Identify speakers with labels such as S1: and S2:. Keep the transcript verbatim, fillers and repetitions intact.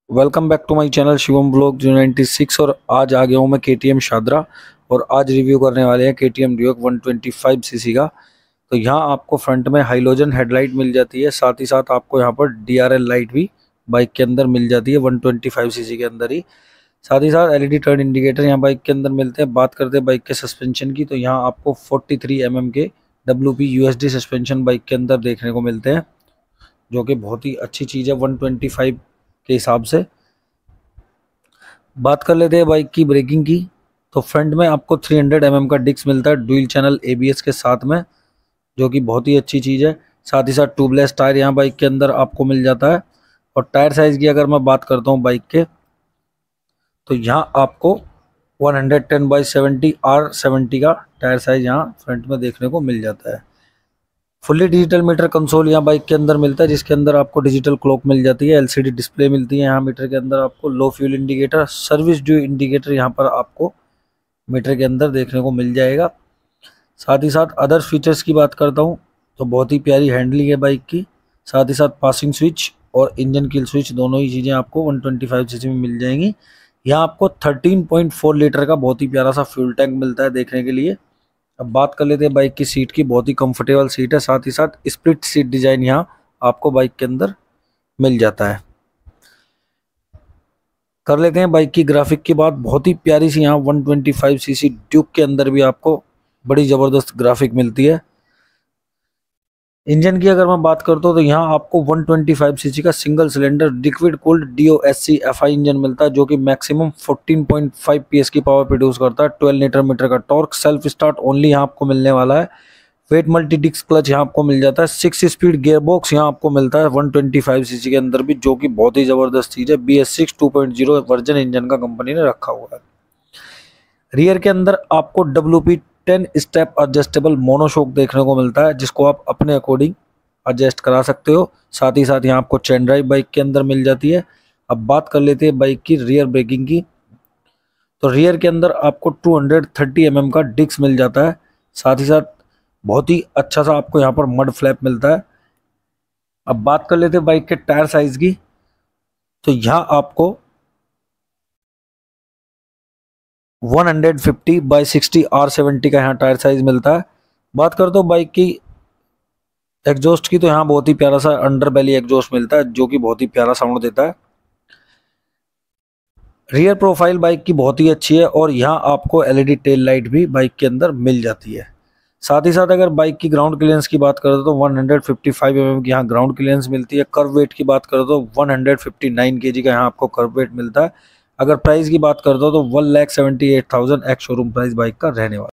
S1: Welcome back to my channel Shivam blog जो ninety six. और आज आ गया हूँ मैं केटीएम शादरा और आज रिव्यू करने वाले हैं KTM duke one twenty five CC का। तो यहाँ आपको फ्रंट में हाइलोजन हेडलाइट मिल जाती है, साथ ही साथ आपको यहाँ पर डीआरएल लाइट भी बाइक के अंदर मिल जाती है वन ट्वेंटी फाइव सीसी के अंदर ही। साथ ही साथ एलईडी टर्न इंडिकेटर यहाँ बाइक के अंदर मिलते हैं। बात करते हैं बाइक के सस्पेंशन की, तो यहाँ आपको फोर्टी थ्री एम एम के W P U S D suspension bike के अंदर देखने को मिलते हैं, जो कि बहुत ही अच्छी चीज़ है वन ट्वेंटी फाइव के हिसाब से। बात कर लेते हैं बाइक की ब्रेकिंग की, तो फ्रंट में आपको थ्री हंड्रेड एम एम का डिस्क मिलता है dual channel A B S के साथ में, जो कि बहुत ही अच्छी चीज़ है। साथ ही साथ ट्यूबलेस टायर यहाँ बाइक के अंदर आपको मिल जाता है। और टायर साइज़ की अगर मैं बात करता हूँ बाइक के, तो यहाँ आपको one ten by seventy R seventy का टायर साइज़ यहाँ फ्रंट में देखने को मिल जाता है। फुल्ली डिजिटल मीटर कंसोल यहाँ बाइक के अंदर मिलता है, जिसके अंदर आपको डिजिटल क्लॉक मिल जाती है, एलसीडी डिस्प्ले मिलती है यहाँ मीटर के अंदर आपको। Low fuel indicator, service due indicator यहाँ पर आपको मीटर के अंदर देखने को मिल जाएगा। साथ ही साथ अदर फीचर्स की बात करता हूँ तो बहुत ही प्यारी हैंडलिंग है बाइक की। साथ ही साथ पासिंग स्विच और इंजन किल स्विच दोनों ही चीज़ें आपको वन ट्वेंटी फाइव सीसी में मिल जाएंगी। यहाँ आपको थर्टीन पॉइंट फोर लीटर का बहुत ही प्यारा सा फ्यूल टैंक मिलता है देखने के लिए। अब बात कर लेते हैं बाइक की सीट की, बहुत ही कंफर्टेबल सीट है। साथ ही साथ स्प्लिट सीट डिजाइन यहाँ आपको बाइक के अंदर मिल जाता है। कर लेते हैं बाइक की ग्राफिक की बात, बहुत ही प्यारी सी यहाँ one twenty five CC duke के अंदर भी आपको बड़ी ज़बरदस्त ग्राफिक मिलती है। इंजन की अगर मैं बात करता हूँ तो यहाँ आपको वन ट्वेंटी फाइव सीसी का single cylinder liquid cooled D O S C F I engine मिलता है, जो कि maximum fourteen point five P S की पावर प्रोड्यूस करता है। ट्वेल्व न्यूटन मीटर का टॉर्क, सेल्फ स्टार्ट ओनली यहाँ आपको मिलने वाला है। वेट मल्टी डिस्क क्लच यहाँ आपको मिल जाता है। सिक्स स्पीड गियर बॉक्स यहाँ आपको मिलता है वन ट्वेंटी फाइव सीसी के अंदर भी, जो कि बहुत ही ज़बरदस्त चीज़ है। B S six two point zero version engine का कंपनी ने रखा हुआ है। रियर के अंदर आपको W P ten step adjustable monoshock देखने को मिलता है, जिसको आप अपने अकॉर्डिंग एडजस्ट करा सकते हो। साथ ही साथ यहाँ आपको चेन ड्राइव बाइक के अंदर मिल जाती है। अब बात कर लेते हैं बाइक की रियर ब्रेकिंग की, तो रियर के अंदर आपको टू थर्टी एम एम का डिस्क मिल जाता है। साथ ही साथ बहुत ही अच्छा सा आपको यहाँ पर मड फ्लैप मिलता है। अब बात कर लेते हैं बाइक के टायर साइज की, तो यहाँ आपको one fifty by sixty R seventy का यहाँ टायर साइज मिलता है। बात करते हो बाइक की एग्जॉस्ट की, तो यहाँ बहुत ही प्यारा सा अंडर बेली एग्जॉस्ट मिलता है, जो कि बहुत ही प्यारा साउंड देता है। रियर प्रोफाइल बाइक की बहुत ही अच्छी है और यहाँ आपको एलईडी टेल लाइट भी बाइक के अंदर मिल जाती है। साथ ही साथ अगर बाइक की ग्राउंड क्लियरेंस की बात करें तो one fifty five M M की यहाँ ग्राउंड क्लियरेंस मिलती है। कर्व वेट की बात करें तो वन फिफ्टी नाइन केजी का यहाँ आपको कर्व वेट मिलता है। अगर प्राइस की बात करते हो तो one lakh seventy eight thousand ex showroom price bike का रहने वाला।